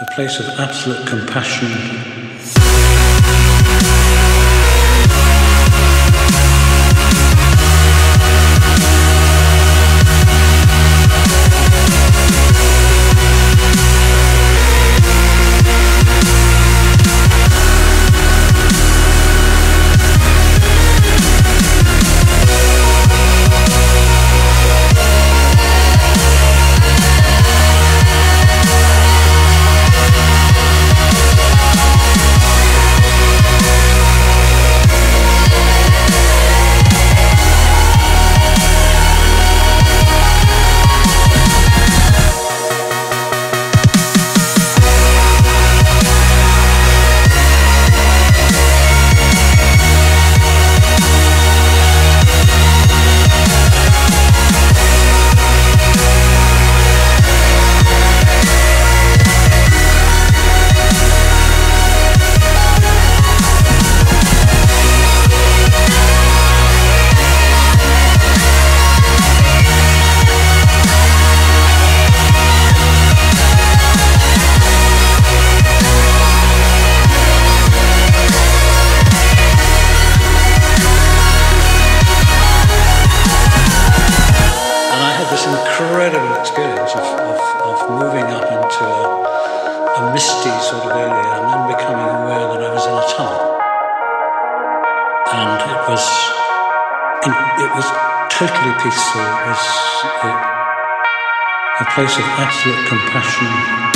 a place of absolute compassion. Incredible experience of moving up into a misty sort of area and then becoming aware that I was in a tunnel. And it was totally peaceful. It was a place of absolute compassion.